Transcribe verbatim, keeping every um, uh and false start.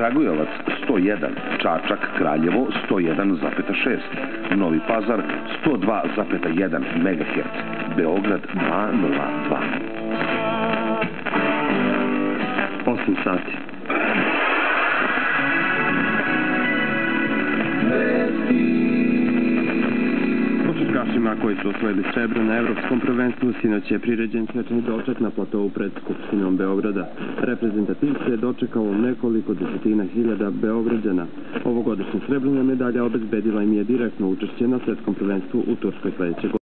Kragujevac sto jedan, Čačak, Kraljevo sto jedan zarez šest, Novi Pazar sto dva zarez jedan megaherca, Beograd dva nula dva. osam sati. Košarkašima koji su osvojili srebro na evropskom prvenstvu sinoć je priređen svečani doček na platovu pred Skupštinom Beograda. Reprezentativce je dočekalo nekoliko desetina hiljada Beograđana. Ovogodišnja srebrna medalja obezbedila im je direktno učešće na svetskom prvenstvu u Turskoj sledeće godine.